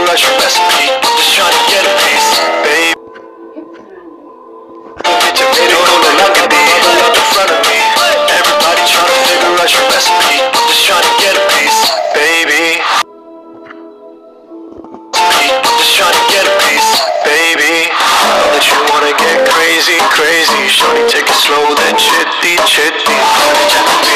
rush your recipe. Just trying to get a piece, babe. Get your video on the lock and be up in front of me. Everybody trying to figure out your recipe. Just trying to get a piece, baby. Just trying to get a piece, baby. Know that you wanna get crazy, crazy. Shorty, take it slow, then chitty, chitty.